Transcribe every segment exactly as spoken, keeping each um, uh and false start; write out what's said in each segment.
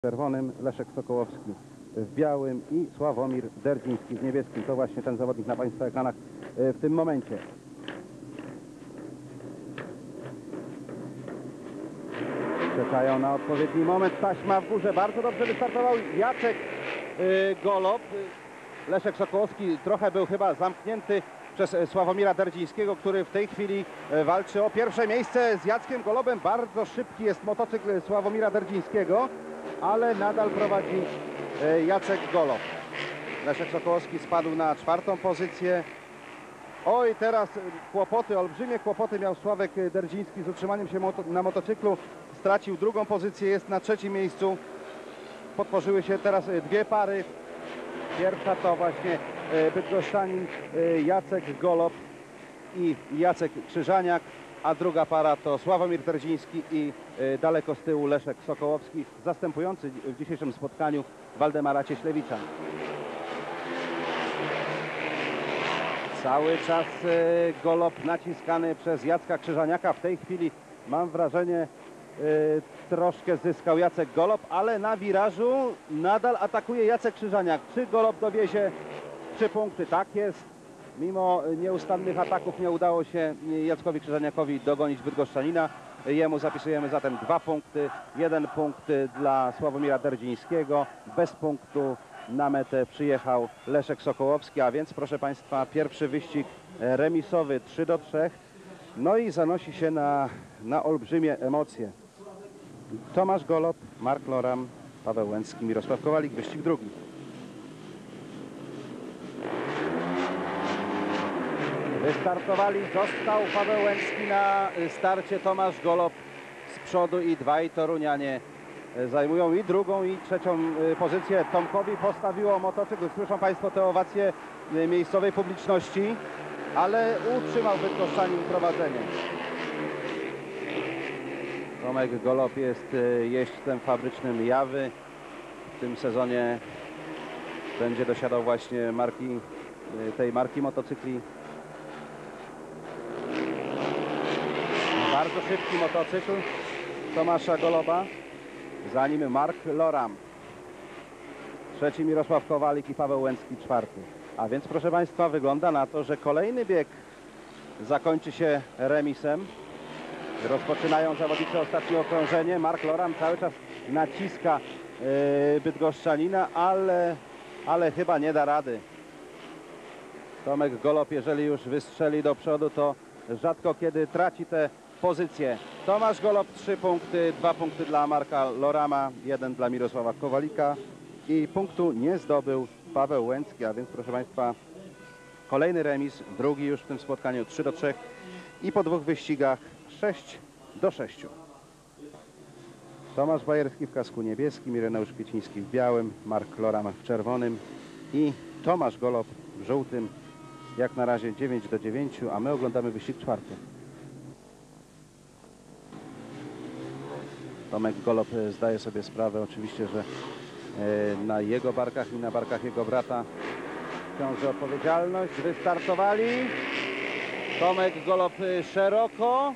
czerwonym, Leszek Sokołowski w białym i Sławomir Derdziński w niebieskim. To właśnie ten zawodnik na Państwa ekranach w tym momencie. Czekają na odpowiedni moment. Taśma w górze. Bardzo dobrze wystartował Jacek Golob. Leszek Sokołowski trochę był chyba zamknięty przez Sławomira Derdzińskiego, który w tej chwili walczy o pierwsze miejsce z Jackiem Golobem. Bardzo szybki jest motocykl Sławomira Derdzińskiego, ale nadal prowadzi Jacek Golob. Leszek Sokołowski spadł na czwartą pozycję. Oj, teraz kłopoty, olbrzymie kłopoty miał Sławek Derdziński z utrzymaniem się moto na motocyklu. Stracił drugą pozycję, jest na trzecim miejscu. Podtworzyły się teraz dwie pary. Pierwsza to właśnie bydgoszczanin Jacek Golob i Jacek Krzyżaniak, a druga para to Sławomir Derdziński i daleko z tyłu Leszek Sokołowski, zastępujący w dzisiejszym spotkaniu Waldemara Cieślewicza. Cały czas Golob naciskany przez Jacka Krzyżaniaka. W tej chwili mam wrażenie troszkę zyskał Jacek Golob, ale na wirażu nadal atakuje Jacek Krzyżaniak. Czy Golob dowiezie trzy punkty? Tak jest. Mimo nieustannych ataków nie udało się Jackowi Krzyżaniakowi dogonić bydgoszczanina. Jemu zapisujemy zatem dwa punkty. Jeden punkt dla Sławomira Derdzińskiego. Bez punktu na metę przyjechał Leszek Sokołowski, a więc proszę Państwa, pierwszy wyścig remisowy trzy do trzech. No i zanosi się na, na olbrzymie emocje. Tomasz Golob, Mark Loram, Paweł Łęcki, Mirosław Kowalik, wyścig drugi. Wystartowali, został Paweł Łęcki na starcie, Tomasz Golob z przodu i dwaj Torunianie zajmują i drugą i trzecią pozycję. Tomkowi postawiło motocykl, słyszą Państwo te owacje miejscowej publiczności, ale utrzymał bydgoszczanin prowadzenie. Tomek Golob jest jeźdźcem fabrycznym Jawy. W tym sezonie będzie dosiadał właśnie marki, tej marki motocykli. Bardzo szybki motocykl Tomasza Goloba. Za nim Mark Loram. Trzeci Mirosław Kowalik i Paweł Łęcki czwarty. A więc proszę Państwa, wygląda na to, że kolejny bieg zakończy się remisem. Rozpoczynają zawodnicy ostatnie okrążenie. Mark Loram cały czas naciska yy, bydgoszczanina, ale, ale chyba nie da rady. Tomek Golob, jeżeli już wystrzeli do przodu, to rzadko kiedy traci te pozycje. Tomasz Golob trzy punkty, dwa punkty dla Marka Lorama, jeden dla Mirosława Kowalika i punktu nie zdobył Paweł Łęcki, a więc proszę Państwa, kolejny remis, drugi już w tym spotkaniu trzy do trzech i po dwóch wyścigach sześć do sześciu. Tomasz Bajerski w kasku niebieskim, Ireneusz Kwieciński w białym, Mark Loram w czerwonym i Tomasz Golob w żółtym. Jak na razie dziewięć do dziewięciu, a my oglądamy wyścig czwarty. Tomek Golob zdaje sobie sprawę oczywiście, że na jego barkach i na barkach jego brata ciąży odpowiedzialność. Wystartowali. Tomek Golob szeroko.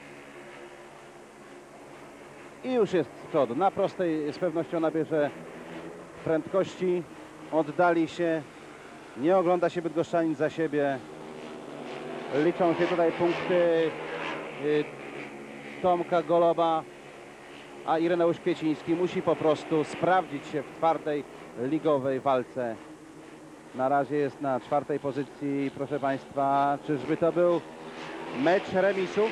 I już jest z przodu. Na prostej z pewnością nabierze prędkości. Oddali się. Nie ogląda się bydgoszczanin za siebie. Liczą się tutaj punkty Tomka Goloba, a Ireneusz Kwieciński musi po prostu sprawdzić się w twardej ligowej walce. Na razie jest na czwartej pozycji, proszę Państwa. Czyżby to był mecz remisów?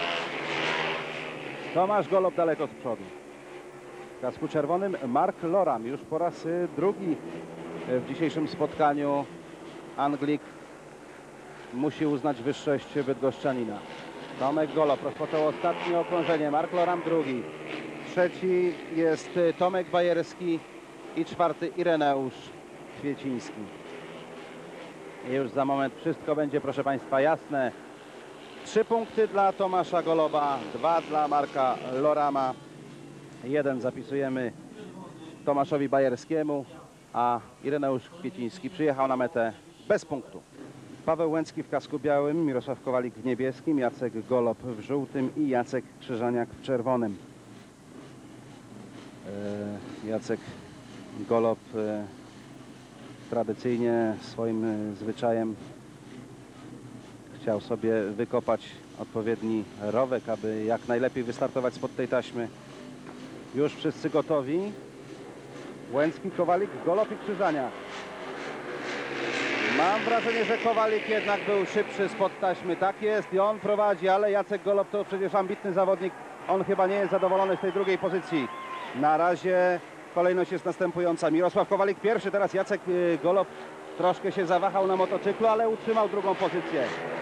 Tomasz Golob daleko z przodu. W kasku czerwonym Mark Loram już po raz drugi w dzisiejszym spotkaniu. Anglik musi uznać wyższość bydgoszczanina. Tomek Golob rozpoczął ostatnie okrążenie, Mark Loram drugi. Trzeci jest Tomek Bajerski i czwarty Ireneusz Kwieciński. I już za moment wszystko będzie, proszę Państwa, jasne. Trzy punkty dla Tomasza Goloba, dwa dla Marka Lorama. Jeden zapisujemy Tomaszowi Bajerskiemu, a Ireneusz Kwieciński przyjechał na metę bez punktu. Paweł Łęcki w kasku białym, Mirosław Kowalik w niebieskim, Jacek Golob w żółtym i Jacek Krzyżaniak w czerwonym. Jacek Golob e, tradycyjnie swoim e, zwyczajem chciał sobie wykopać odpowiedni rowek, aby jak najlepiej wystartować spod tej taśmy. Już wszyscy gotowi. Łęcki, Kowalik, Golob i Krzyżania. Mam wrażenie, że Kowalik jednak był szybszy spod taśmy. Tak jest i on prowadzi, ale Jacek Golob to przecież ambitny zawodnik. On chyba nie jest zadowolony z tej drugiej pozycji. Na razie kolejność jest następująca. Mirosław Kowalik pierwszy, teraz Jacek Golob troszkę się zawahał na motocyklu, ale utrzymał drugą pozycję.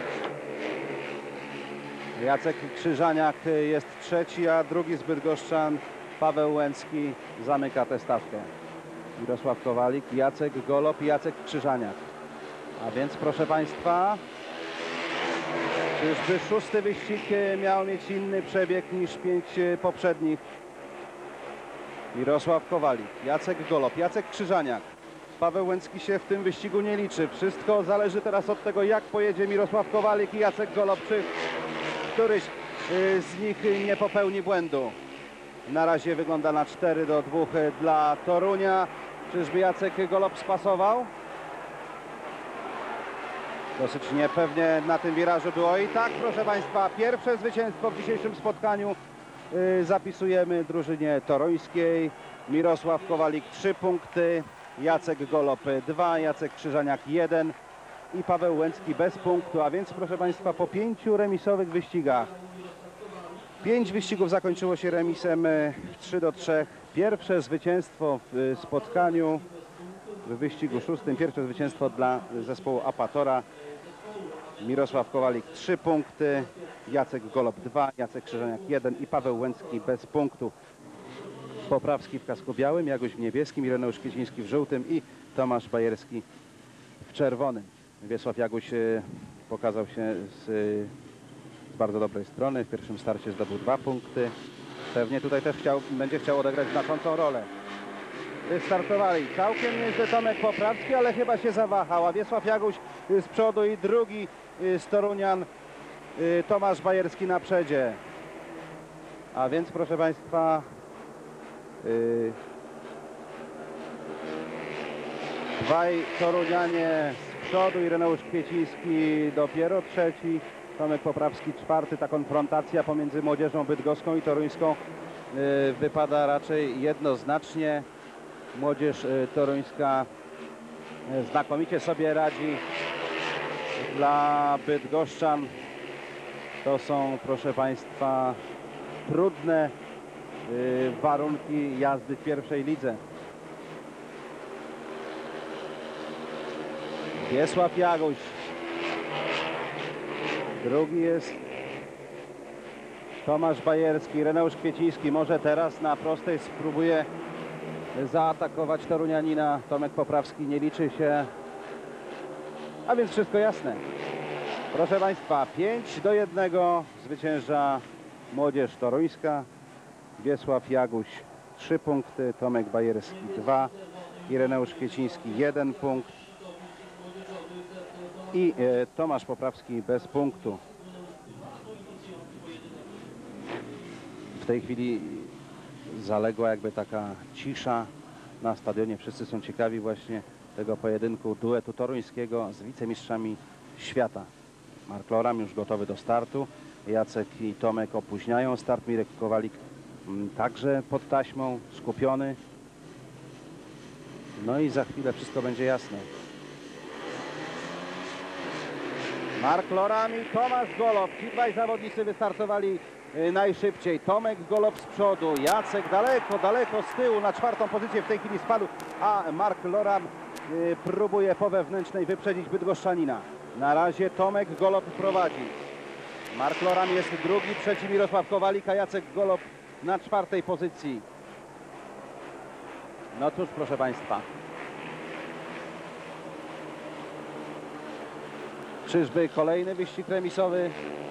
Jacek Krzyżaniak jest trzeci, a drugi z Bydgoszczan Paweł Łęcki zamyka tę stawkę. Mirosław Kowalik, Jacek Golob i Jacek Krzyżaniak. A więc proszę Państwa, czyżby szósty wyścig miał mieć inny przebieg niż pięć poprzednich? Mirosław Kowalik, Jacek Golob, Jacek Krzyżaniak. Paweł Łęcki się w tym wyścigu nie liczy. Wszystko zależy teraz od tego, jak pojedzie Mirosław Kowalik i Jacek Golob, czy któryś z nich nie popełni błędu. Na razie wygląda na cztery do dwóch dla Torunia. Czyżby Jacek Golob spasował? Dosyć niepewnie na tym wirażu było. I tak, proszę Państwa, pierwsze zwycięstwo w dzisiejszym spotkaniu yy, zapisujemy drużynie toruńskiej. Mirosław Kowalik trzy punkty, Jacek Golob dwa, Jacek Krzyżaniak jeden i Paweł Łęcki bez punktu. A więc, proszę Państwa, po pięciu remisowych wyścigach, pięć wyścigów zakończyło się remisem trzy do trzech. Pierwsze zwycięstwo w spotkaniu w wyścigu szóstym, pierwsze zwycięstwo dla zespołu Apatora. Mirosław Kowalik trzy punkty, Jacek Golob dwa, Jacek Krzyżaniak jeden i Paweł Łęcki bez punktu. Poprawski w kasku białym, Jaguś w niebieskim, Ireneusz Kwieciński w żółtym i Tomasz Bajerski w czerwonym. Wiesław Jaguś pokazał się z, z bardzo dobrej strony. W pierwszym starcie zdobył dwa punkty. Pewnie tutaj też chciał, będzie chciał odegrać znaczącą rolę. Wystartowali całkiem nieźle Tomek Poprawski, ale chyba się zawahał, a Wiesław Jaguś z przodu i drugi z Torunian Tomasz Bajerski na przedzie. A więc, proszę Państwa, yy, dwaj Torunianie z przodu, Ireneusz Kwieciński dopiero trzeci, Tomek Poprawski czwarty. Ta konfrontacja pomiędzy młodzieżą bydgoską i toruńską yy, wypada raczej jednoznacznie. Młodzież y, toruńska y, znakomicie sobie radzi. Dla bydgoszczan to są, proszę Państwa, trudne y, warunki jazdy w pierwszej lidze. Wiesław Jaguś. Drugi jest Tomasz Bajerski. Ireneusz Kwieciński może teraz na prostej spróbuje zaatakować torunianina. Tomek Poprawski nie liczy się, a więc wszystko jasne. Proszę Państwa, pięć do jednego zwycięża młodzież toruńska. Wiesław Jaguś trzy punkty, Tomek Bajerski dwa, Ireneusz Kwieciński jeden punkt i e, Tomasz Poprawski bez punktu. W tej chwili zaległa jakby taka cisza na stadionie. Wszyscy są ciekawi właśnie tego pojedynku duetu toruńskiego z wicemistrzami świata. Mark Loram już gotowy do startu. Jacek i Tomek opóźniają start. Mirek Kowalik także pod taśmą, skupiony. No i za chwilę wszystko będzie jasne. Mark Loram i Tomasz Golob. Ci dwaj zawodnicy wystartowali najszybciej. Tomek Golob z przodu, Jacek daleko, daleko z tyłu, na czwartą pozycję w tej chwili spadł, a Mark Loram y, próbuje po wewnętrznej wyprzedzić bydgoszczanina. Na razie Tomek Golob prowadzi. Mark Loram jest drugi, trzeci Mirosław Kowalik, a Jacek Golob na czwartej pozycji. No cóż, proszę Państwa. Czyżby kolejny wyścig remisowy?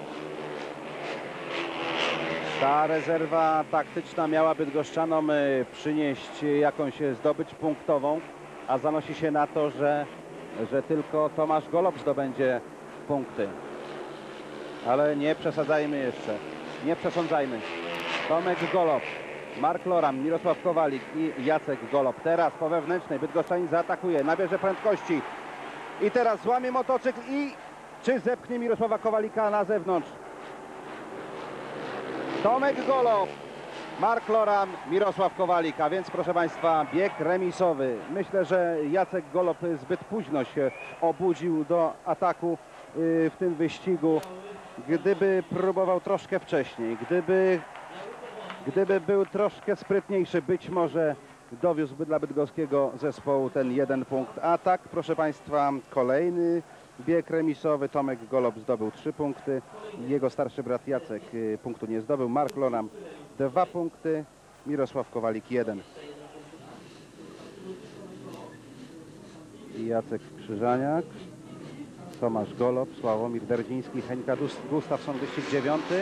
Ta rezerwa taktyczna miała bydgoszczanom przynieść jakąś zdobycz punktową, a zanosi się na to, że, że tylko Tomasz Golob zdobędzie punkty. Ale nie przesadzajmy jeszcze, nie przesądzajmy. Tomek Golob Mark Loram, Mirosław Kowalik i Jacek Golob. Teraz po wewnętrznej bydgoszczanin zaatakuje, nabierze prędkości i teraz złamie motocykl i czy zepchnie Mirosława Kowalika na zewnątrz? Tomek Golob, Mark Loram, Mirosław Kowalik, a więc proszę Państwa bieg remisowy. Myślę, że Jacek Golob zbyt późno się obudził do ataku w tym wyścigu. Gdyby próbował troszkę wcześniej, gdyby, gdyby był troszkę sprytniejszy, być może dowiózłby dla bydgoskiego zespołu ten jeden punkt. A tak, proszę Państwa, kolejny bieg remisowy. Tomek Golob zdobył trzy punkty. Jego starszy brat Jacek punktu nie zdobył. Mark Loram dwa punkty. Mirosław Kowalik jeden. Jacek Krzyżaniak, Tomasz Golob, Sławomir Derdziński, Heńka Gustafson, wyścig dziewiąty.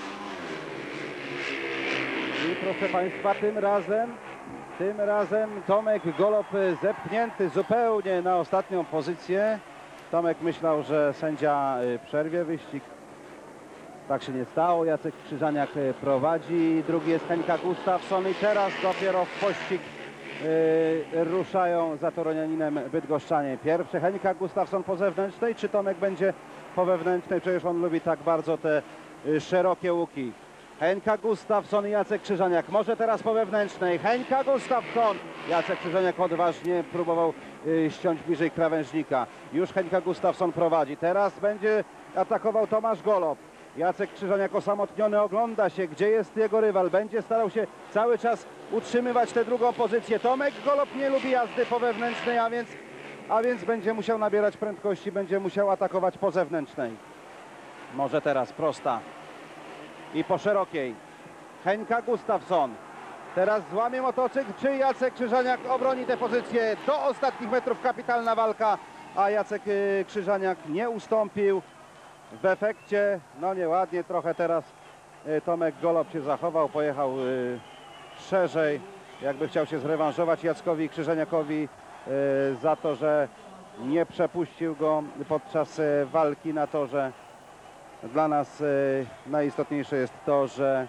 I proszę Państwa, tym razem, tym razem Tomek Golob zepchnięty zupełnie na ostatnią pozycję. Tomek myślał, że sędzia przerwie wyścig. Tak się nie stało. Jacek Krzyżaniak prowadzi. Drugi jest Heńka Gustafson i teraz dopiero w pościg yy, ruszają za torunianinem bydgoszczanie. Pierwszy Heńka Gustafson po zewnętrznej. Czy Tomek będzie po wewnętrznej? Przecież on lubi tak bardzo te yy, szerokie łuki. Heńka Gustafson i Jacek Krzyżaniak. Może teraz po wewnętrznej. Heńka Gustafson. Jacek Krzyżaniak odważnie próbował y, ściąć bliżej krawężnika. Już Heńka Gustafson prowadzi. Teraz będzie atakował Tomasz Golob. Jacek Krzyżaniak osamotniony ogląda się, gdzie jest jego rywal. Będzie starał się cały czas utrzymywać tę drugą pozycję. Tomek Golob nie lubi jazdy po wewnętrznej, a więc, a więc będzie musiał nabierać prędkości, będzie musiał atakować po zewnętrznej. Może teraz prosta. I po szerokiej Heńka Gustafson. Teraz złamie motocykl. Czy Jacek Krzyżaniak obroni tę pozycję? Do ostatnich metrów kapitalna walka, a Jacek Krzyżaniak nie ustąpił. W efekcie, no nieładnie trochę teraz Tomek Golob się zachował. Pojechał szerzej, jakby chciał się zrewanżować Jackowi Krzyżaniakowi za to, że nie przepuścił go podczas walki na torze. Dla nas y, najistotniejsze jest to, że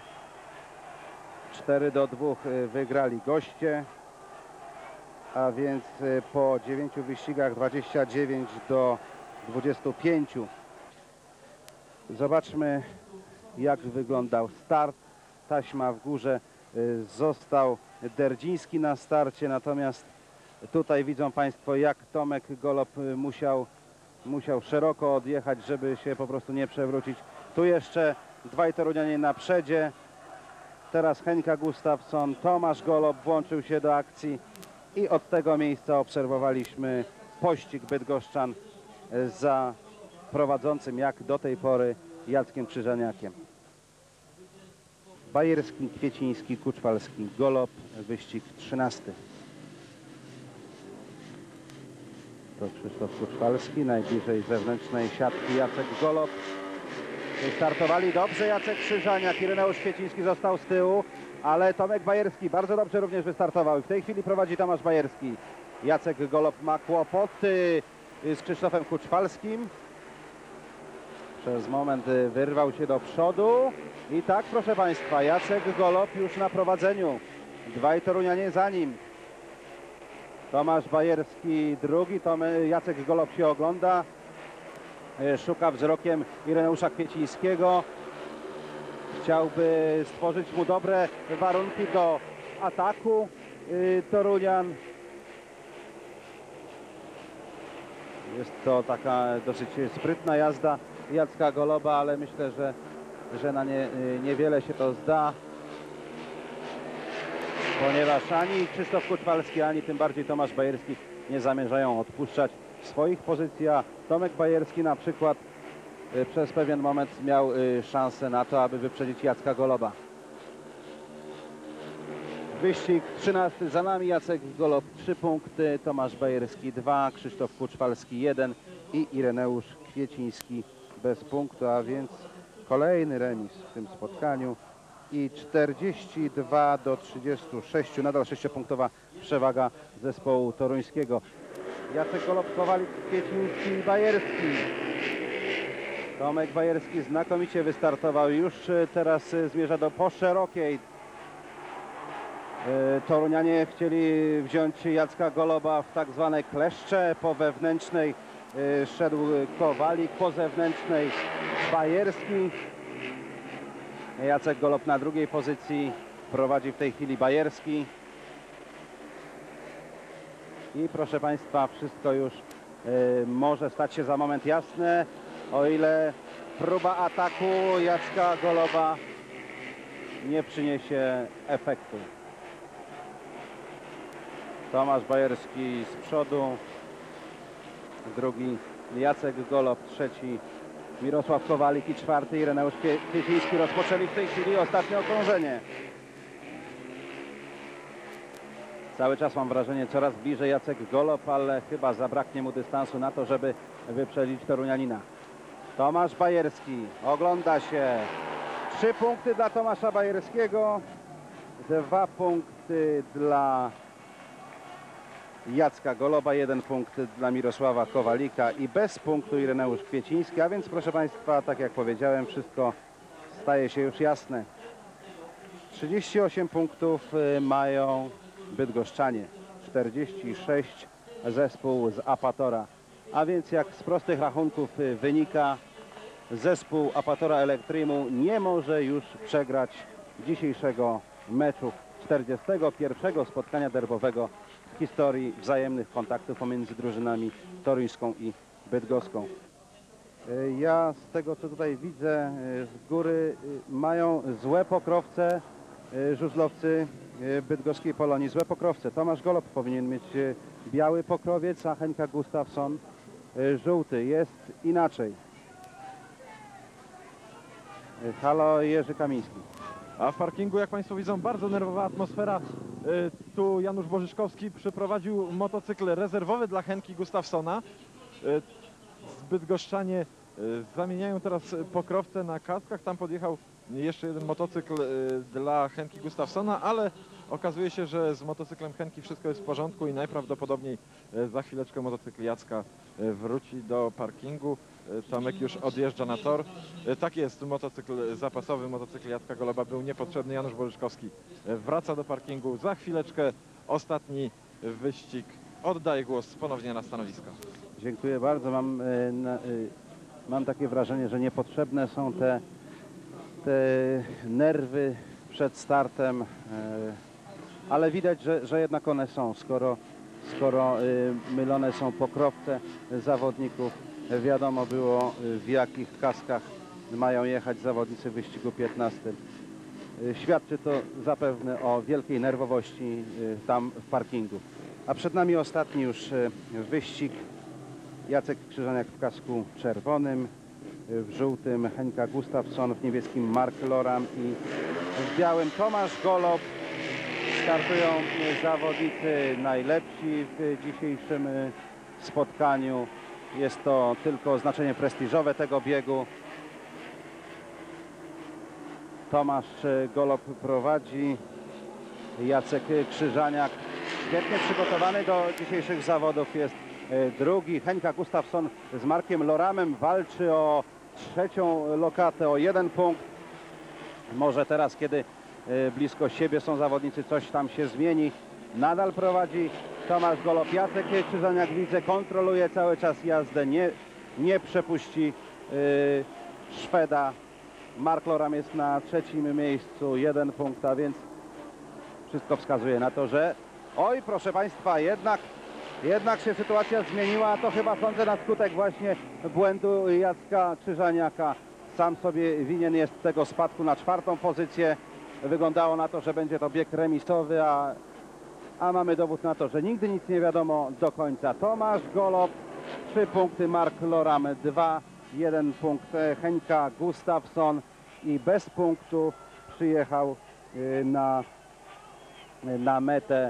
cztery do dwóch wygrali goście, a więc y, po dziewięciu wyścigach dwadzieścia dziewięć do dwudziestu pięciu. Zobaczmy, jak wyglądał start. Taśma w górze, y, został Derdziński na starcie, natomiast tutaj widzą Państwo, jak Tomek Golob musiał Musiał szeroko odjechać, żeby się po prostu nie przewrócić. Tu jeszcze dwaj torunianie na przedzie. Teraz Heńka Gustafson, Tomasz Golob włączył się do akcji i od tego miejsca obserwowaliśmy pościg bydgoszczan za prowadzącym jak do tej pory Jackiem Krzyżaniakiem. Bajerski, Kwieciński, Kuczwalski, Golob, wyścig trzynasty. To Krzysztof Kuczwalski, najbliżej zewnętrznej siatki Jacek Golob. Startowali dobrze Jacek Krzyżaniak, Ireneusz Kwieciński został z tyłu, ale Tomek Bajerski bardzo dobrze również wystartował. W tej chwili prowadzi Tomasz Bajerski. Jacek Golob ma kłopoty z Krzysztofem Kuczwalskim. Przez moment wyrwał się do przodu i tak, proszę Państwa, Jacek Golob już na prowadzeniu. Dwaj torunianie za nim. Tomasz Bajerski drugi, Tom, Jacek Golob się ogląda, szuka wzrokiem Ireneusza Kwiecińskiego. Chciałby stworzyć mu dobre warunki do ataku torunian. Jest to taka dosyć sprytna jazda Jacka Goloba, ale myślę, że, że na nie, niewiele się to zda. Ponieważ ani Krzysztof Kuczwalski, ani tym bardziej Tomasz Bajerski nie zamierzają odpuszczać swoich pozycji, a Tomek Bajerski na przykład y, przez pewien moment miał y, szansę na to, aby wyprzedzić Jacka Goloba. Wyścig trzynasty za nami, Jacek Golob trzy punkty, Tomasz Bajerski dwa, Krzysztof Kuczwalski jeden i Ireneusz Kwieciński bez punktu, a więc kolejny remis w tym spotkaniu. I czterdzieści dwa do trzydziestu sześciu, nadal sześciopunktowa przewaga zespołu toruńskiego. Jacek Golob, Kowalik, Kwieciński i Bajerski. Tomek Bajerski znakomicie wystartował, już teraz zmierza do po szerokiej. Torunianie chcieli wziąć Jacka Goloba w tak zwane kleszcze. Po wewnętrznej szedł Kowalik, po zewnętrznej Bajerski. Jacek Golob na drugiej pozycji, prowadzi w tej chwili Bajerski. I proszę Państwa, wszystko już y, może stać się za moment jasne, o ile próba ataku Jacka Goloba nie przyniesie efektu. Tomasz Bajerski z przodu, drugi Jacek Golob, trzeci Mirosław Kowalik i czwarty Ireneusz Kwieciński rozpoczęli w tej chwili ostatnie okrążenie. Cały czas mam wrażenie, coraz bliżej Jacek Golob, ale chyba zabraknie mu dystansu na to, żeby wyprzedzić Torunianina. Tomasz Bajerski ogląda się. Trzy punkty dla Tomasza Bajerskiego, dwa punkty dla Jacka Goloba, jeden punkt dla Mirosława Kowalika i bez punktu Ireneusz Kwieciński. A więc proszę Państwa, tak jak powiedziałem, wszystko staje się już jasne. trzydzieści osiem punktów mają bydgoszczanie, czterdzieści sześć zespół z Apatora. A więc jak z prostych rachunków wynika, zespół Apatora Elektrimu nie może już przegrać dzisiejszego meczu, czterdziestego pierwszego spotkania derbowego w historii wzajemnych kontaktów pomiędzy drużynami toruńską i bydgoską. Ja z tego, co tutaj widzę z góry, mają złe pokrowce żużlowcy bydgoskiej Polonii. Złe pokrowce. Tomasz Golob powinien mieć biały pokrowiec, a Henka Gustafsson żółty. Jest inaczej. Halo, Jerzy Kamiński. A w parkingu, jak Państwo widzą, bardzo nerwowa atmosfera. Tu Janusz Bożyszkowski przyprowadził motocykl rezerwowy dla Henki Gustafssona. Bydgoszczanie zamieniają teraz pokrowce na kaskach. Tam podjechał jeszcze jeden motocykl dla Henki Gustafssona, ale okazuje się, że z motocyklem Henki wszystko jest w porządku i najprawdopodobniej za chwileczkę motocykl Jacka wróci do parkingu. Tomek już odjeżdża na tor. Tak jest, motocykl zapasowy, motocykl Jacka Goloba był niepotrzebny. Janusz Bożyszkowski wraca do parkingu. Za chwileczkę ostatni wyścig. Oddaję głos ponownie na stanowisko. Dziękuję bardzo. Mam, mam takie wrażenie, że niepotrzebne są te, te nerwy przed startem, ale widać, że, że jednak one są, skoro, skoro mylone są pokrowce zawodników. Wiadomo było, w jakich kaskach mają jechać zawodnicy w wyścigu piętnastym. Świadczy to zapewne o wielkiej nerwowości tam w parkingu. A przed nami ostatni już wyścig. Jacek Krzyżaniak w kasku czerwonym, w żółtym Henka Gustafsson, w niebieskim Mark Loram i w białym Tomasz Golob. Startują zawodnicy najlepsi w dzisiejszym spotkaniu. Jest to tylko znaczenie prestiżowe tego biegu. Tomasz Golob prowadzi. Jacek Krzyżaniak świetnie przygotowany do dzisiejszych zawodów jest drugi. Henka Gustafsson z Markiem Loramem walczy o trzecią lokatę, o jeden punkt. Może teraz, kiedy blisko siebie są zawodnicy, coś tam się zmieni. Nadal prowadzi Tomasz Golob. Jacek Krzyżaniak, widzę, kontroluje cały czas jazdę, nie, nie przepuści yy, Szweda. Mark Loram jest na trzecim miejscu, jeden punkt, a więc wszystko wskazuje na to, że oj, proszę Państwa, jednak, jednak się sytuacja zmieniła, a to chyba sądzę na skutek właśnie błędu Jacka Krzyżaniaka. Sam sobie winien jest tego spadku na czwartą pozycję. Wyglądało na to, że będzie to bieg remisowy, a, a mamy dowód na to, że nigdy nic nie wiadomo do końca. Tomasz Golob, trzy punkty, Mark Loram dwa, jeden punkt Henka Gustafsson i bez punktu przyjechał na, na metę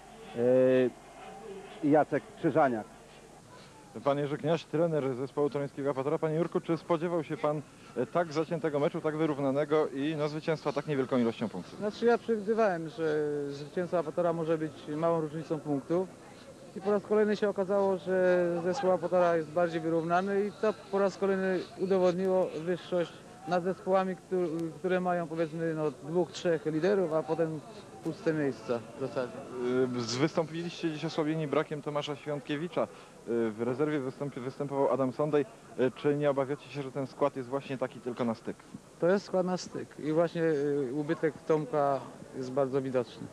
Jacek Krzyżaniak. Pan Jerzy Kniaś, trener zespołu toruńskiego Apatora. Panie Jurku, czy spodziewał się Pan tak zaciętego meczu, tak wyrównanego i no, zwycięstwa tak niewielką ilością punktów? Znaczy ja przewidywałem, że zwycięstwa Apatora może być małą różnicą punktów i po raz kolejny się okazało, że zespół Apatora jest bardziej wyrównany i to po raz kolejny udowodniło wyższość nad zespołami, które mają powiedzmy no, dwóch, trzech liderów, a potem puste miejsca w zasadzie. Y, z- Wystąpiliście dziś osłabieni brakiem Tomasza Świątkiewicza. Y, W rezerwie wystąpi, występował Adam Sondej. Y, Czy nie obawiacie się, że ten skład jest właśnie taki tylko na styk? To jest skład na styk i właśnie y, ubytek Tomka jest bardzo widoczny.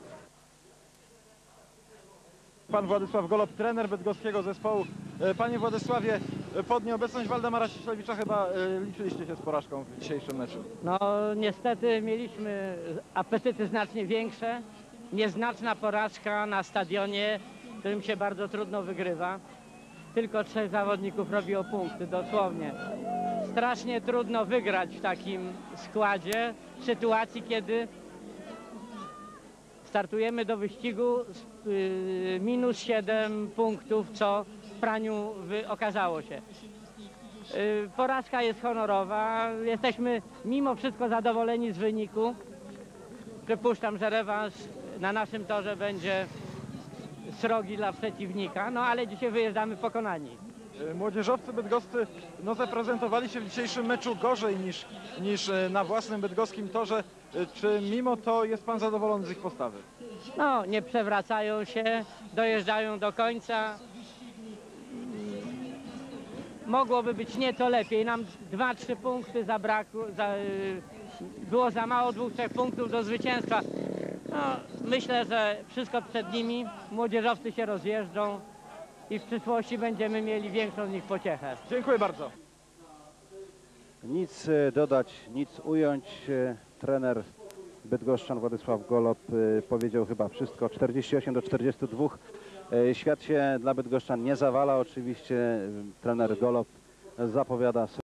Pan Władysław Golob, trener bydgoskiego zespołu. Y, Panie Władysławie, y, pod nieobecność Waldemara Ciślewicza chyba y, liczyliście się z porażką w dzisiejszym meczu. No niestety mieliśmy apetyty znacznie większe. Nieznaczna porażka na stadionie, którym się bardzo trudno wygrywa. Tylko trzech zawodników robiło punkty, dosłownie. Strasznie trudno wygrać w takim składzie, w sytuacji, kiedy startujemy do wyścigu z y, minus siedem punktów, co w praniu wy, okazało się. Y, Porażka jest honorowa. Jesteśmy mimo wszystko zadowoleni z wyniku. Przypuszczam, że rewanż na naszym torze będzie srogi dla przeciwnika, no ale dzisiaj wyjeżdżamy pokonani. Y, Młodzieżowcy bydgoscy no, zaprezentowali się w dzisiejszym meczu gorzej niż, niż y, na własnym bydgoskim torze. Y, Czy mimo to jest pan zadowolony z ich postawy? No, nie przewracają się, dojeżdżają do końca. Mogłoby być nieco lepiej. Nam dwa, trzy punkty zabrakło, za, y, było za mało dwóch, trzech punktów do zwycięstwa. No, myślę, że wszystko przed nimi. Młodzieżowcy się rozjeżdżą i w przyszłości będziemy mieli większą z nich pociechę. Dziękuję bardzo. Nic e, dodać, nic ująć. E, Trener bydgoszczan Władysław Golob e, powiedział chyba wszystko. czterdzieści osiem do czterdziestu dwóch. E, Świat się dla bydgoszczan nie zawala. Oczywiście e, trener Golob zapowiada